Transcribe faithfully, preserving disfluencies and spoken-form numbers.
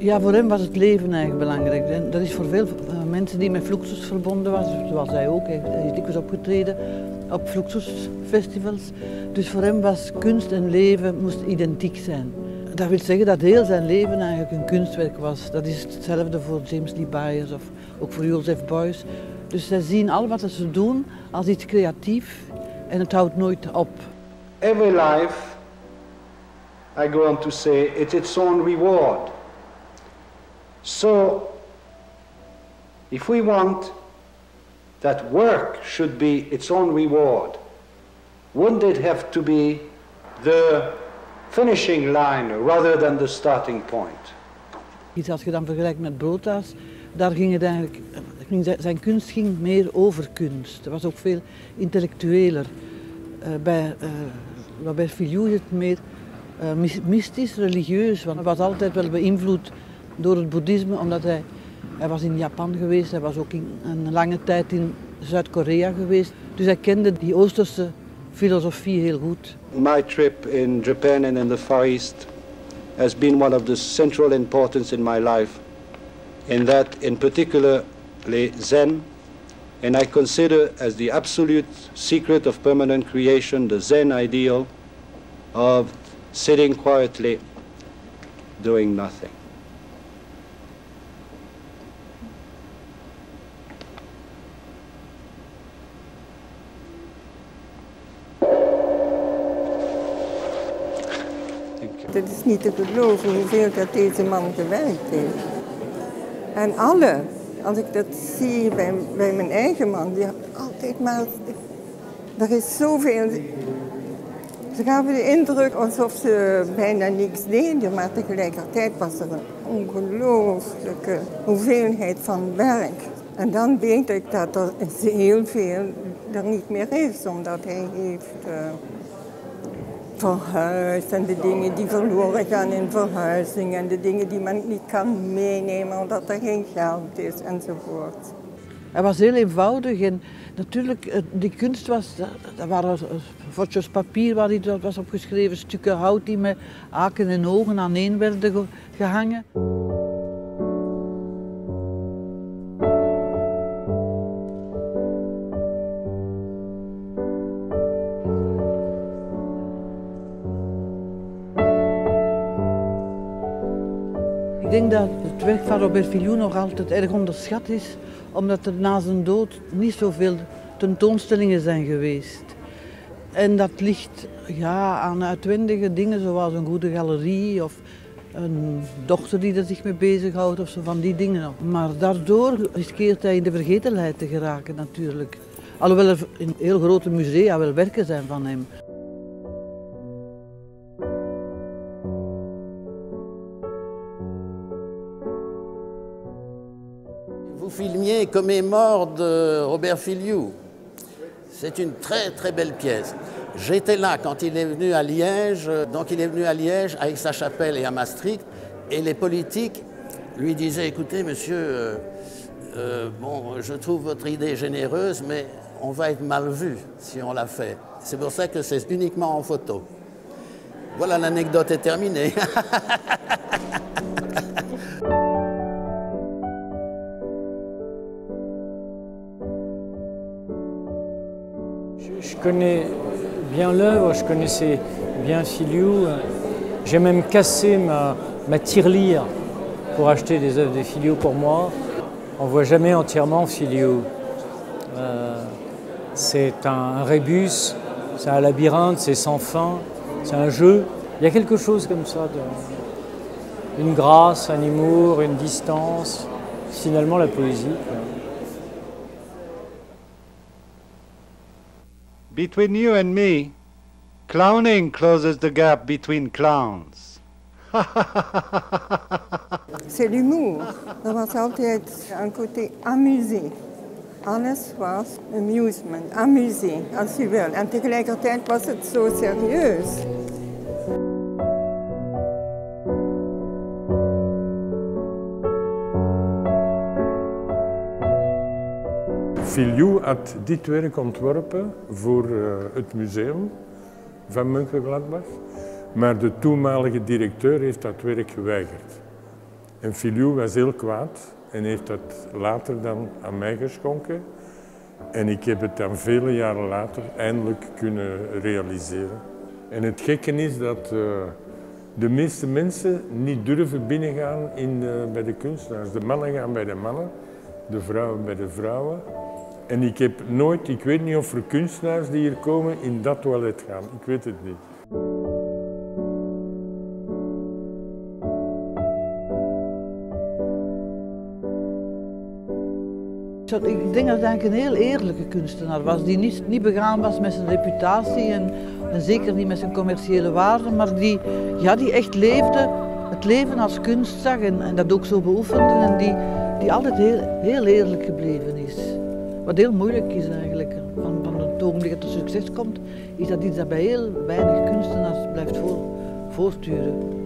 Ja, voor hem was het leven eigenlijk belangrijk. En dat is voor veel mensen die met Fluxus verbonden waren, zoals hij ook. Hij is dikwijls opgetreden op Fluxusfestivals. Dus voor hem was kunst en leven moest identiek zijn. Dat wil zeggen dat heel zijn leven eigenlijk een kunstwerk was. Dat is hetzelfde voor James Lee Byers of ook voor Joseph Beuys. Dus zij zien al wat ze doen als iets creatiefs en het houdt nooit op. Every life, I go on to say, it's its own reward. So, if we want that work should be its own reward, wouldn't it have to be the finishing line rather than the starting point? Iets als je dan vergelijkt met Broodhaas, daar ging het eigenlijk, zijn kunst ging meer over kunst. Het was ook veel intellectueler. Uh, bij uh, Robert Filliou is het meer uh, mystisch, religieus, want hij was altijd wel beïnvloed door het boeddhisme, omdat hij, hij was in Japan geweest, hij was ook in, een lange tijd in Zuid-Korea geweest. Dus hij kende die Oosterse filosofie heel goed. My trip in Japan and in the Far East has been one of the central importance in my life, in that in particular Zen, and I consider as the absolute secret of permanent creation the Zen ideal of sitting quietly, doing nothing. Het is niet te geloven hoeveel dat deze man gewerkt heeft. En alle, als ik dat zie bij, bij mijn eigen man, die had altijd maar... Er is zoveel... Ze gaven de indruk alsof ze bijna niks deden, maar tegelijkertijd was er een ongelooflijke hoeveelheid van werk. En dan weet ik dat er heel veel er niet meer is, omdat hij heeft... Uh, verhuisd en de dingen die verloren gaan in verhuizing en de dingen die men niet kan meenemen omdat er geen geld is enzovoort. Hij was heel eenvoudig en natuurlijk, die kunst was, dat waren vodjes papier waar iets was opgeschreven, stukken hout die met haken en ogen aaneen werden gehangen. Ik denk dat het werk van Robert Filliou nog altijd erg onderschat is, omdat er na zijn dood niet zoveel tentoonstellingen zijn geweest. En dat ligt ja, aan uitwendige dingen zoals een goede galerie of een dochter die er zich mee bezighoudt of zo van die dingen. Maar daardoor riskeert hij in de vergetelheid te geraken natuurlijk. Alhoewel er in heel grote musea wel werken zijn van hem. Vous filmiez Comme est mort de Robert Filliou. C'est une très très belle pièce. J'étais là quand il est venu à Liège, donc il est venu à Liège, à Aix-la-Chapelle et à Maastricht, et les politiques lui disaient, écoutez monsieur, euh, euh, bon, je trouve votre idée généreuse, mais on va être mal vu si on la fait. C'est pour ça que c'est uniquement en photo. Voilà, l'anecdote est terminée. Je connais bien l'œuvre, je connaissais bien Filliou. J'ai même cassé ma, ma tirelire pour acheter des œuvres de Filliou pour moi. On ne voit jamais entièrement Filliou. Euh, c'est un, un rébus, c'est un labyrinthe, c'est sans fin, c'est un jeu. Il y a quelque chose comme ça, de, une grâce, un humour, une distance, finalement la poésie. Between you and me, clowning closes the gap between clowns. C'est l'humour. Er was altijd een côté amusé. Alles was amusement, amusé, als je wil. En tegelijkertijd was het zo serieus. Filliou had dit werk ontworpen voor uh, het museum van Mönchengladbach, maar de toenmalige directeur heeft dat werk geweigerd. En Filiou was heel kwaad en heeft dat later dan aan mij geschonken. En ik heb het dan vele jaren later eindelijk kunnen realiseren. En het gekke is dat uh, de meeste mensen niet durven binnengaan in de, bij de kunstenaars. De mannen gaan bij de mannen, de vrouwen bij de vrouwen. En ik heb nooit, ik weet niet of er kunstenaars die hier komen in dat toilet gaan. Ik weet het niet. Ik denk dat hij een heel eerlijke kunstenaar was, die niet, niet begaan was met zijn reputatie en, en zeker niet met zijn commerciële waarden, maar die, ja, die echt leefde, het leven als kunst zag en, en dat ook zo beoefende en die, die altijd heel, heel eerlijk gebleven is. Wat heel moeilijk is eigenlijk, van, van het ogenblik dat er succes komt, is dat iets dat bij heel weinig kunstenaars blijft voor, voortduren.